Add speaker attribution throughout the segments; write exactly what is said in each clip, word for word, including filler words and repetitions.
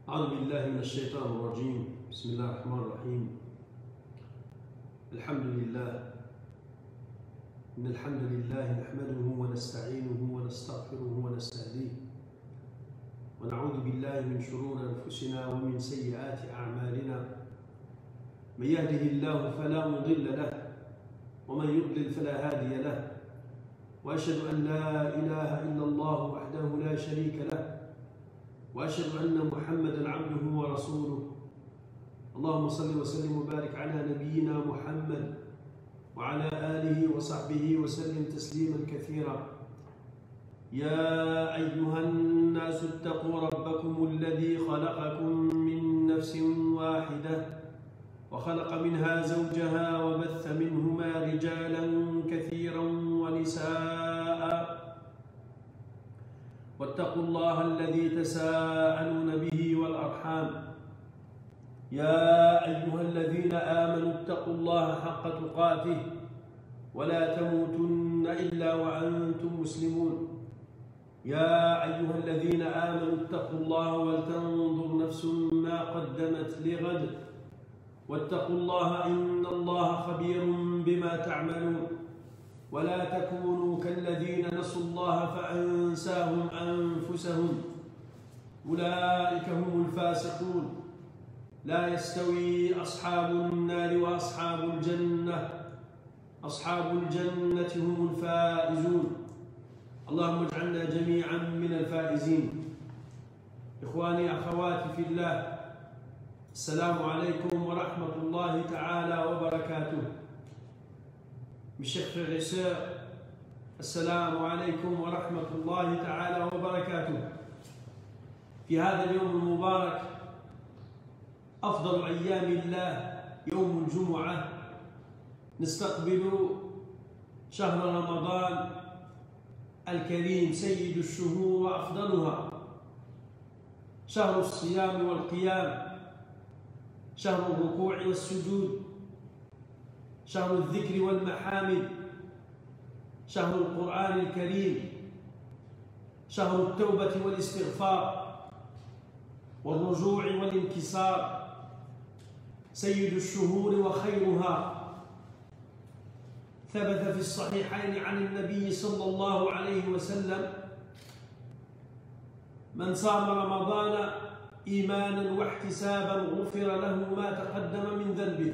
Speaker 1: أعوذ بالله من الشيطان الرجيم. بسم الله الرحمن الرحيم. الحمد لله إن الحمد لله نحمده ونستعينه ونستغفره ونستهديه ونعوذ بالله من شرور أنفسنا ومن سيئات أعمالنا. من يهده الله فلا مضل له ومن يضلل فلا هادي له، وأشهد أن لا إله إلا الله وحده لا شريك له، وأشهد أن محمدًا عبده ورسوله. اللهم صل وسلم وبارك على نبينا محمد وعلى آله وصحبه وسلم تسليمًا كثيرا. يا أيها الناس اتقوا ربكم الذي خلقكم من نفس واحدة وخلق منها زوجها وبث منهما رجالًا كثيرًا ونساءً، واتقوا الله الذي تساءلون به والأرحام. يا أيها الذين آمنوا اتقوا الله حق تقاته ولا تموتن إلا وأنتم مسلمون. يا أيها الذين آمنوا اتقوا الله ولتنظر نفس ما قدمت لغد واتقوا الله إن الله خبير بما تعملون. ولا تكونوا كالذين نسوا الله فأنساهم أنفسهم أولئك هم الفاسقون. لا يستوي أصحاب النار وأصحاب الجنة، أصحاب الجنة هم الفائزون. اللهم اجعلنا جميعا من الفائزين. إخواني أخواتي في الله، السلام عليكم ورحمة الله تعالى وبركاته. Mes chers frères et sœurs, السلام عليكم ورحمة الله تعالى وبركاته. في هذا اليوم المبارك أفضل أيام الله يوم الجمعة، نستقبل شهر رمضان الكريم سيد الشهور وأفضلها، شهر الصيام والقيام، شهر الركوع والسجود، شهر الذكر والمحامد، شهر القرآن الكريم، شهر التوبة والاستغفار والرجوع والانكسار، سيد الشهور وخيرها. ثبت في الصحيحين عن النبي صلى الله عليه وسلم: من صام رمضان إيمانا واحتسابا غفر له ما تقدم من ذنبه،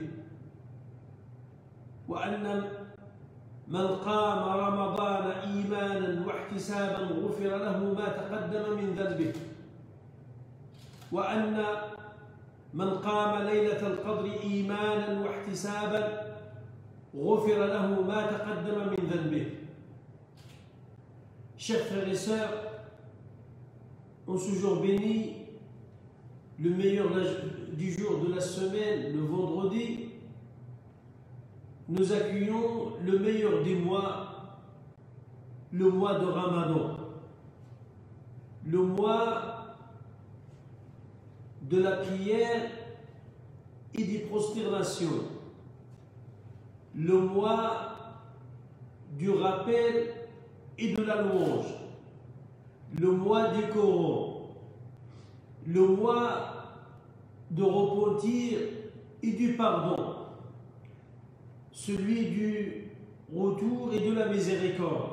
Speaker 1: وأن من قام رمضان إيمانا واحتسابا غفر له ما تقدم من ذنبه، وأن من قام ليلة القدر إيمانا واحتسابا غفر له ما تقدم من ذنبه. Chers frères et sœurs, en ce jour béni, le meilleur du jour de la semaine, le vendredi, nous accueillons le meilleur des mois, le mois de Ramadan, le mois de la prière et des prosternations, le mois du rappel et de la louange, le mois du Coran, le mois de repentir et du pardon, celui du retour et de la miséricorde.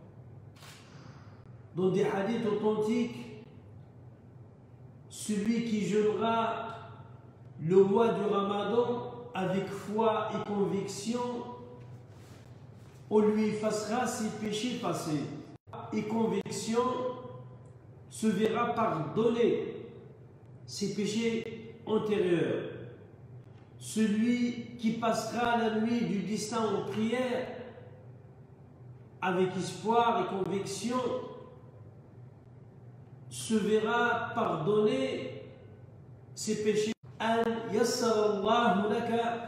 Speaker 1: Dans des hadiths authentiques, celui qui jeûnera le mois du Ramadan avec foi et conviction, on lui effacera ses péchés passés, et conviction se verra pardonner ses péchés antérieurs. Celui qui passera la nuit du destin en prière avec espoir et conviction se verra pardonner ses péchés. أن يسر الله لك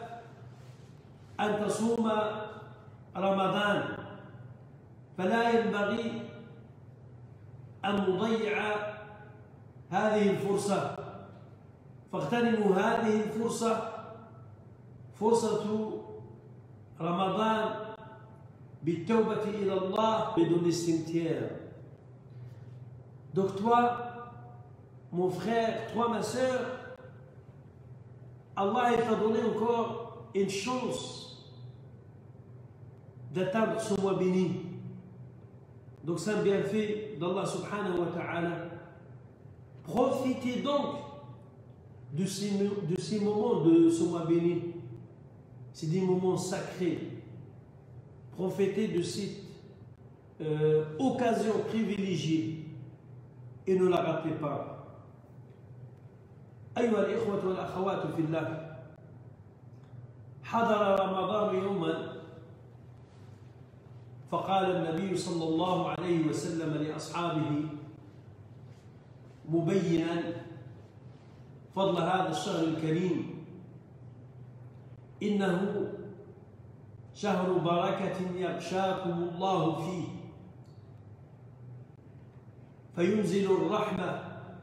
Speaker 1: أن تصوم رمضان، فلا ينبغي أن نضيع هذه الفرصة، فاغتنموا هذه الفرصة، فرصة رمضان بالتوبة إلى الله بدون استمتاع. Donc toi, mon frère, toi, ma sœur, Allah t'a donné encore une chance d'atteindre ce mois béni. Donc c'est un bienfait d'Allah subhanahu wa ta'ala. Profitez donc de ces, de ces moments de ce mois béni. C'est des moments sacrés. Profitez de cette euh, occasion privilégiée et ne la ratez pas. أيها الإخوة والأخوات في الله، حضر رمضان يوما فقال النبي صلى الله عليه وسلم لأصحابه مبينا فضل هذا الشهر الكريم: إنه شهر بركة يغشاكم الله فيه فينزل الرحمة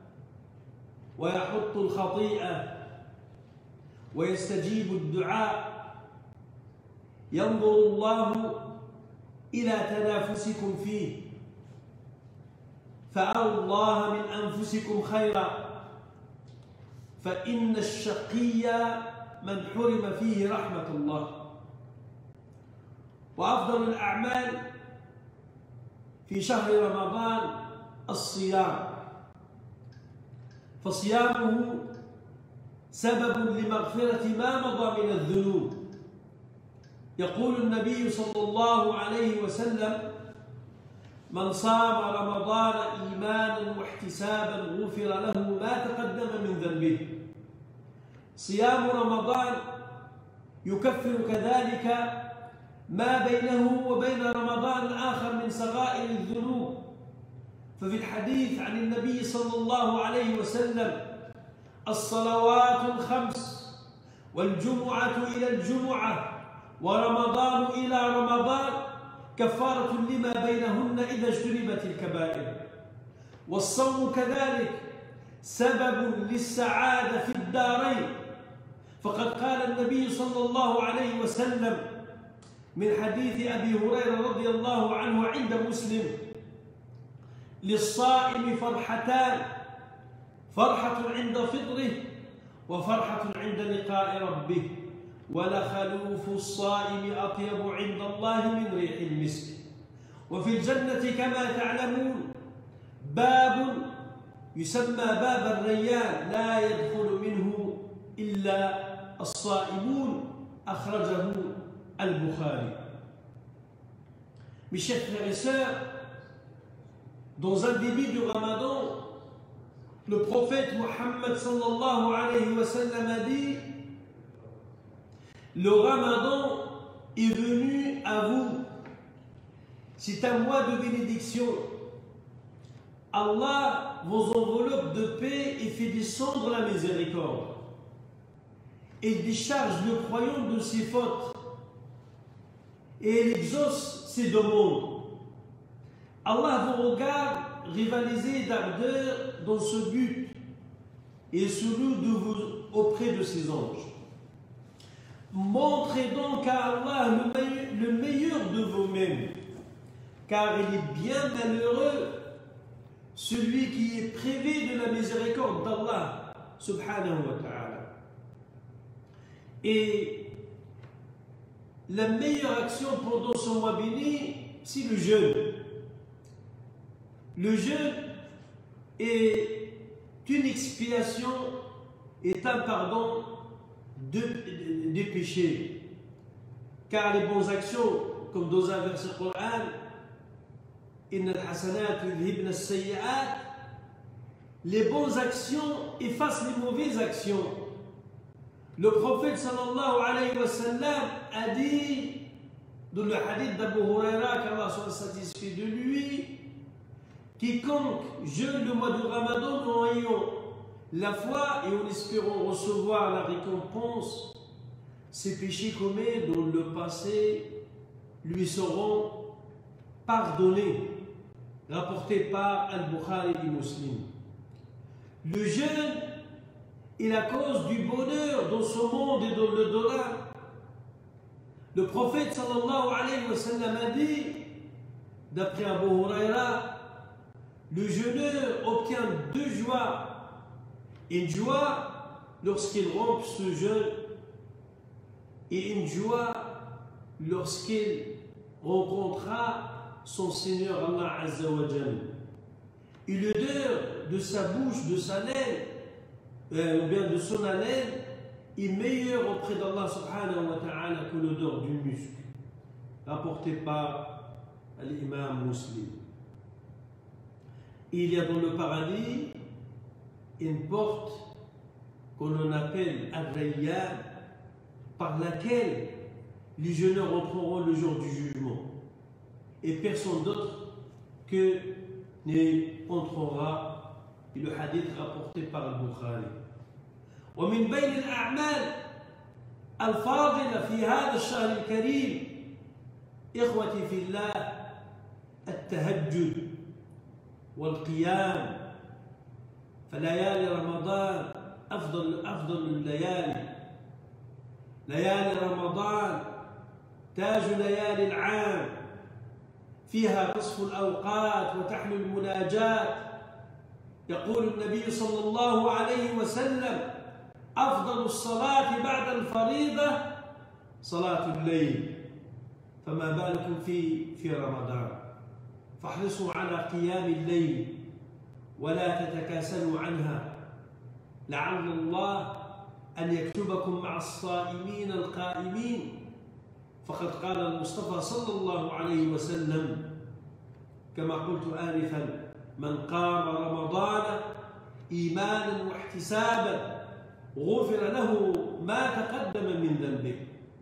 Speaker 1: ويحط الخطيئة ويستجيب الدعاء، ينظر الله إلى تنافسكم فيه فأروا الله من أنفسكم خيرا، فإن الشقي من حرم فيه رحمة الله. وأفضل الأعمال في شهر رمضان الصيام، فصيامه سبب لمغفرة ما مضى من الذنوب. يقول النبي صلى الله عليه وسلم: من صام رمضان إيمانا واحتسابا غفر له ما تقدم من ذنبه. صيام رمضان يكفر كذلك ما بينه وبين رمضان الآخر من صغائر الذنوب. ففي الحديث عن النبي صلى الله عليه وسلم: الصلوات الخمس والجمعة إلى الجمعة ورمضان إلى رمضان كفارة لما بينهن إذا اجتنبت الكبائر. والصوم كذلك سبب للسعادة في الدارين، فقد قال النبي صلى الله عليه وسلم من حديث أبي هريرة رضي الله عنه عند مسلم: للصائم فرحتان، فرحة عند فطره وفرحة عند لقاء ربه، ولخلوف الصائم أطيب عند الله من ريح المسك. وفي الجنة كما تعلمون باب يسمى باب الريان لا يدخل منه إلا الصائمون، أخرجه البخاري. Mes chers frères et sœurs, dans un début du Ramadan, le prophète Muhammad sallallahu alayhi wa sallam a dit: le Ramadan est venu à vous, c'est un mois de bénédiction. Allah vous enveloppe de paix et fait descendre la miséricorde. Et décharge le croyant de ses fautes. Et il exauce ses demandes. Allah vous regarde rivaliser d'ardeur dans ce but et se loue de vous auprès de ses anges. Montrez donc à Allah le meilleur, le meilleur de vous-mêmes, car il est bien malheureux celui qui est privé de la miséricorde d'Allah subhanahu wa ta'ala. Et la meilleure action pendant ce mois béni, c'est le jeûne. Le jeûne est une expiation, est un pardon de, de, des péchés. Car les bonnes actions, comme dans un verset du Coran, Inna al-hasanat yudhibna as-sayyi'at, les bonnes actions effacent les mauvaises actions. Le prophète sallallahu alayhi wa sallam a dit dans le hadith d'Abu Huraira, qu'Allah soit satisfait de lui: quiconque jeûne le mois du Ramadan en ayant la foi et en espérant recevoir la récompense, ses péchés commis dans le passé lui seront pardonnés. Rapporté par Al-Bukhari et Muslim. Le jeûne est la cause du bonheur dans ce monde et dans le dollar. Le prophète sallallahu alayhi wa sallam a dit, d'après Abu Huraira, le jeûneur obtient deux joies Une joie lorsqu'il rompt ce jeûne et une joie lorsqu'il rencontrera son Seigneur Allah Azza wa Jal. Et l'odeur de sa bouche, de sa laine, euh, ou bien de son haleine, est meilleure auprès d'Allah subhanahu wa ta'ala que l'odeur du musc, rapporté par l'imam Muslim. Il y a dans le paradis une porte qu'on appelle Ad-Rayyan, par laquelle les jeûneurs entreront le jour du jugement, et personne d'autre que ne entrera. Et le hadith rapporté par Al-Bukhari. ومن بين الأعمال الفاضلة في هذا الشهر الكريم إخوتي في الله التهجد والقيام. فليالي رمضان أفضل أفضل الليالي. ليالي رمضان تاج ليالي العام، فيها نصف الأوقات وتحلو المناجات. يقول النبي صلى الله عليه وسلم: أفضل الصلاة بعد الفريضة صلاة الليل، فما بالكم في في رمضان. فاحرصوا على قيام الليل ولا تتكاسلوا عنها، لعل الله أن يكتبكم مع الصائمين القائمين. فقد قال المصطفى صلى الله عليه وسلم كما قلت آنفا: من قام رمضان إيمانا واحتسابا غفر له ما تقدم من ذنبه.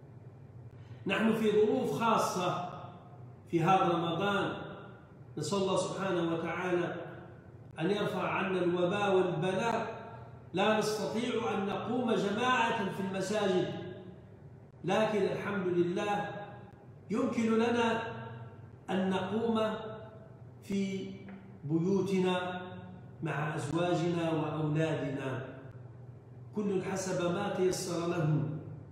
Speaker 1: نحن في ظروف خاصة في هذا رمضان، نسأل الله سبحانه وتعالى أن يرفع عنا الوباء والبلاء. لا نستطيع أن نقوم جماعة في المساجد، لكن الحمد لله يمكن لنا أن نقوم في بيوتنا مع أزواجنا وأولادنا، كل حسب ما تيسر له.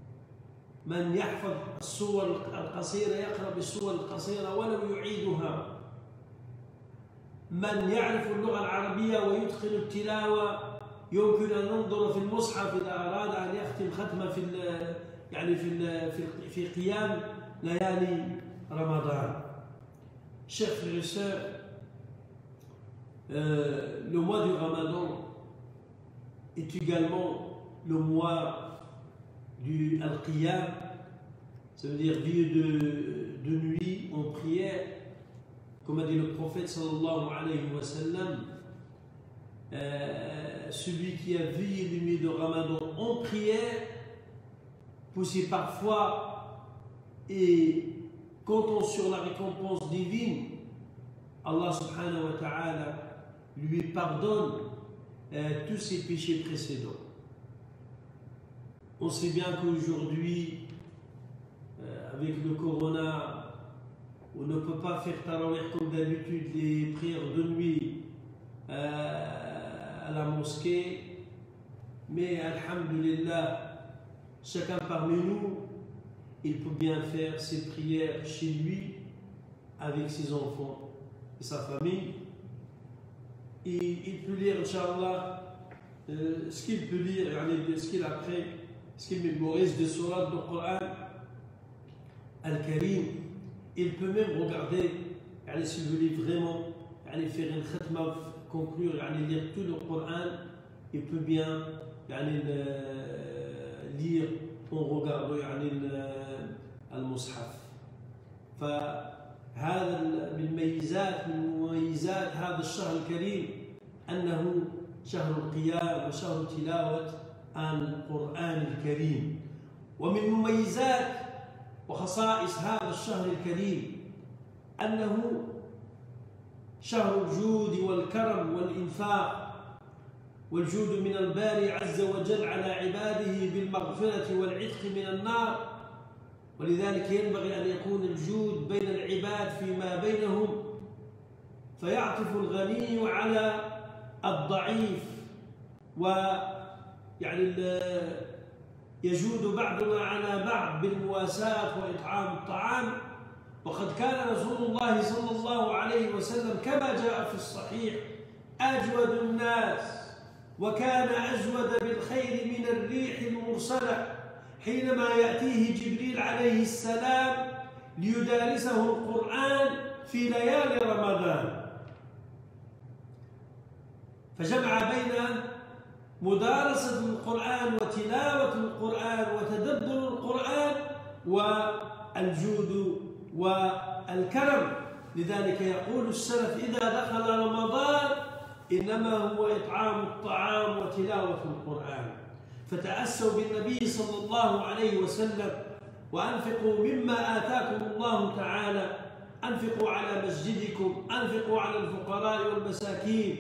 Speaker 1: من يحفظ السور القصيرة يقرأ بالسور القصيرة ولو يعيدها. من يعرف اللغة العربية ويتقن التلاوة يمكن أن ننظر في المصحف إذا أراد أن يختم ختمة في يعني في في قيام ليالي رمضان. Chers frères et sœurs, euh, le mois du Ramadan est également le mois du Al-Qiyam, ça veut dire vie de, de nuit en prière, comme a dit le prophète sallallahu alayhi wa sallam. Euh, celui qui a veillé les nuits de Ramadan en prière, poussé parfois et comptant sur la récompense divine, Allah subhanahu wa ta'ala lui pardonne euh, tous ses péchés précédents. On sait bien qu'aujourd'hui, euh, avec le corona, on ne peut pas faire tarawih comme d'habitude, les prières de nuit euh, à la mosquée, mais alhamdulillah, chacun parmi nous, il peut bien faire ses prières chez lui, avec ses enfants et sa famille. Et il peut lire, Inch'Allah, euh, ce qu'il peut lire, ce qu'il apprend, ce qu'il mémorise des sourates du Coran Al-Karim. Il peut même regarder, s'il veut vraiment faire une khatma, conclure, lire tout le Coran, il peut bien lire en regardant المصحف. فهذا من ميزات من مميزات هذا الشهر الكريم أنه شهر القيام وشهر تلاوة القرآن الكريم. ومن مميزات وخصائص هذا الشهر الكريم أنه شهر الجود والكرم والإنفاق، والجود من الباري عز وجل على عباده بالمغفرة والعتق من النار. ولذلك ينبغي أن يكون الجود بين العباد فيما بينهم، فيعطف الغني على الضعيف، ويعني يجود بعضنا على بعض بالمواساة وإطعام الطعام. وقد كان رسول الله صلى الله عليه وسلم كما جاء في الصحيح أجود الناس وكان أجود بالخير من الريح المرسلة حينما يأتيه جبريل عليه السلام ليدارسه القرآن في ليالي رمضان، فجمع بين مدارسة القرآن وتلاوة القرآن وتدبر القرآن والجود والكرم. لذلك يقول السلف: إذا دخل رمضان إنما هو إطعام الطعام وتلاوة القرآن. فتأسوا بالنبي صلى الله عليه وسلم وأنفقوا مما آتاكم الله تعالى، أنفقوا على مسجدكم، أنفقوا على الفقراء والمساكين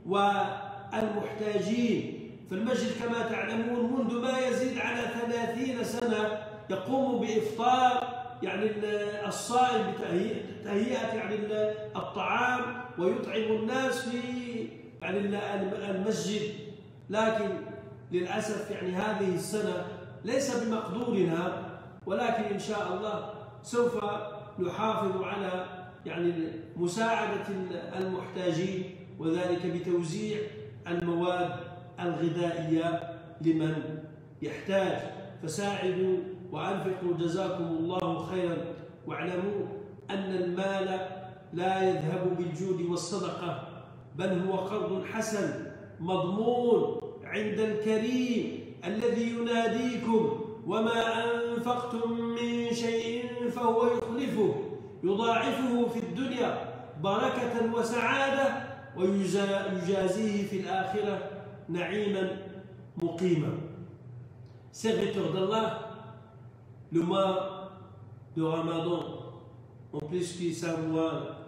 Speaker 1: والمحتاجين. فالمسجد كما تعلمون منذ ما يزيد على ثلاثين سنة يقوم بإفطار يعني الصائم بتهيئة يعني الطعام ويطعم الناس في يعني المسجد، لكن للأسف يعني هذه السنة ليس بمقدورنا، ولكن إن شاء الله سوف نحافظ على يعني مساعدة المحتاجين، وذلك بتوزيع المواد الغذائية لمن يحتاج. فساعدوا وأنفقوا جزاكم الله خيرا، واعلموا أن المال لا يذهب بالجود والصدقة، بل هو قرض حسن مضمون عند الكريم الذي يناديكم: وما أنفقتم من شيء فهو يخلفه يضاعفه في الدنيا بركة وسعادة ويجازيه في الآخرة نعيما مقيما. Serviteur d'Allah, le mois de Ramadan, en plus que c'est un mois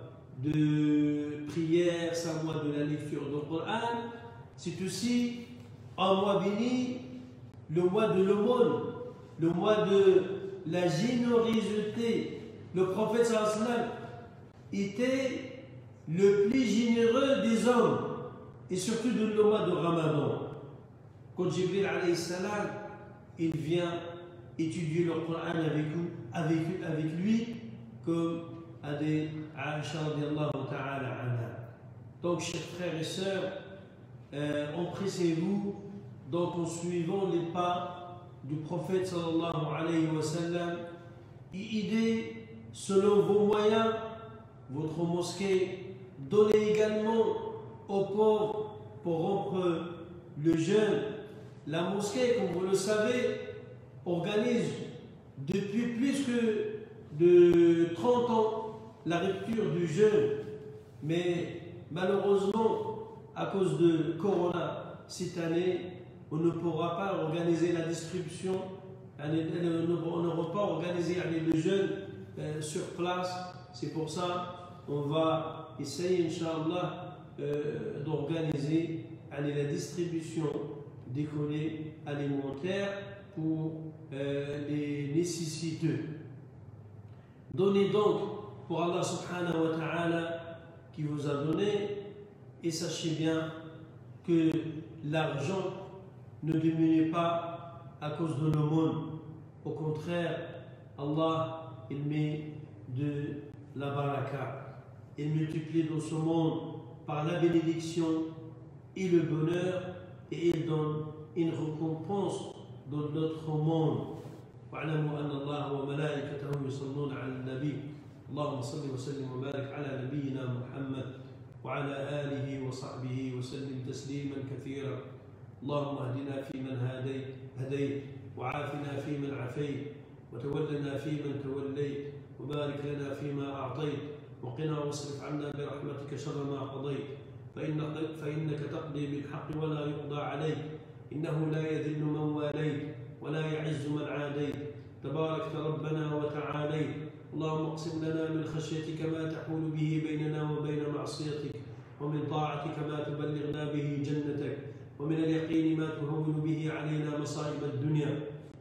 Speaker 1: de prière, c'est un mois de la lecture du Coran, c'est aussi un mois béni, le mois de l'aumône, le mois de la générosité. Le prophète sallallahu alayhi wa sallam était le plus généreux des hommes, et surtout de le mois de Ramadan. Quand Jibril alayhi salam, il vient étudier le Coran avec, avec, avec lui, comme a dit Aïcha radiallahu ta'ala anha. Donc, chers frères et sœurs, euh, empressez-vous donc en suivant les pas du prophète sallallahu alayhi wa sallam et aidez selon vos moyens votre mosquée. Donnez également aux pauvres pour rompre le jeûne. La mosquée, comme vous le savez, organise depuis plus que de trente ans la rupture du jeûne. Mais malheureusement, à cause de Corona, cette année, on ne pourra pas organiser la distribution, on n'aura pas organisé le jeûne sur place. C'est pour ça qu'on va essayer, Inch'Allah, euh, d'organiser la distribution des colis alimentaires pour euh, les nécessiteux. Donnez donc pour Allah subhanahu wa ta'ala qui vous a donné, et sachez bien que l'argent ne diminue pas à cause de l'aumône. Au contraire, Allah il met de la baraka. Il multiplie dans ce monde par la bénédiction et le bonheur, et il donne une récompense dans notre monde. واعلموا أن الله وملائكته يصلون على النبي اللهم صل وسلم وبارك على نبينا محمد وعلى آله وصحبه وسلم تسليما كثيرا. اللهم اهدنا فيمن هديت هديت وعافنا فيمن عافيت وتولنا فيمن توليت وبارك لنا فيما أعطيت وقنا واصرف عنا برحمتك شر ما قضيت فإنك تقضي بالحق ولا يقضى عليك إنه لا يذل من واليت ولا يعز من عاديت تباركت ربنا وتعاليت. اللهم اقسم لنا من خشيتك ما تحول به بيننا وبين معصيتك ومن طاعتك ما تبلغنا به جنتك ومن اليقين ما تهون به علينا مصائب الدنيا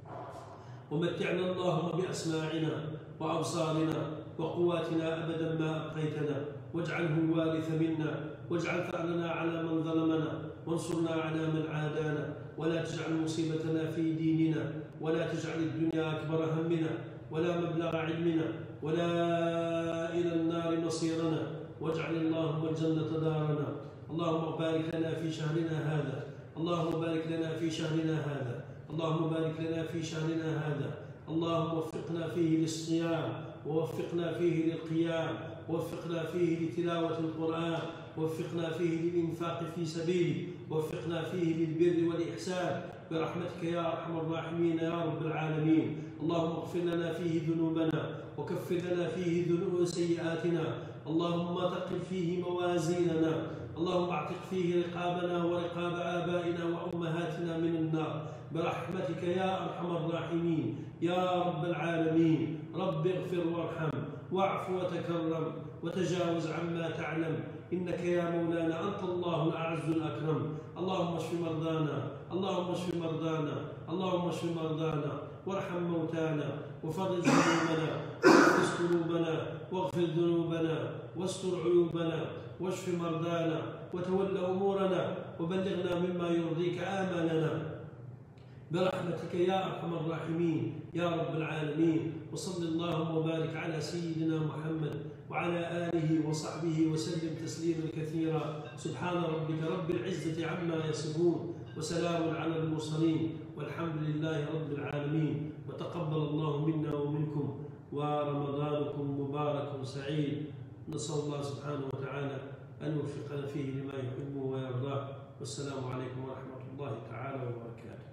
Speaker 1: ومتعنا اللهم بأسماعنا وأبصارنا وقواتنا أبدا ما أبقيتنا واجعله الوارث منا واجعل ثأرنا على من ظلمنا وانصرنا على من عادانا ولا تجعل مصيبتنا في ديننا ولا تجعل الدنيا أكبر همنا ولا مبلغ علمنا ولا إلى النار مصيرنا واجعل اللهم الجنة دارنا. اللهم بارك لنا في شهرنا هذا اللهم بارك لنا في شهرنا هذا، اللهم بارك لنا في شهرنا هذا، اللهم وفقنا فيه للصيام، ووفقنا فيه للقيام، ووفقنا فيه لتلاوة القرآن، ووفقنا فيه للإنفاق في سبيله، ووفقنا فيه للبر والإحسان برحمتك يا أرحم الراحمين يا رب العالمين. اللهم اغفر لنا فيه ذنوبنا، وكفر لنا فيه ذنوب سيئاتنا، اللهم ثقل فيه موازيننا، اللهم اعتق فيه رقابنا ورقاب آبائنا وأمهاتنا من النار برحمتك يا أرحم الراحمين يا رب العالمين. رب اغفر وارحم واعف وتكرم وتجاوز عما تعلم، إنك يا مولانا أنت الله الأعز الأكرم. اللهم اشف مرضانا، اللهم اشف مرضانا، اللهم اشف مرضانا، وارحم موتانا، وفرج همومنا، واغفر قلوبنا، واغفر ذنوبنا، واستر عيوبنا، واشف مرضانا، وتول أمورنا، وبلغنا مما يرضيك آمالنا برحمتك يا أرحم الراحمين يا رب العالمين. وصل اللهم وبارك على سيدنا محمد وعلى آله وصحبه وسلم تسليما كثيرا. سبحان ربك رب العزة عما يصفون، وسلام على المرسلين، والحمد لله رب العالمين. وتقبل الله منا ومنكم، ورمضانكم مبارك سعيد. نسأل الله سبحانه وتعالى أن يوفقنا فيه لما يحبه ويرضاه. والسلام عليكم ورحمة الله تعالى وبركاته.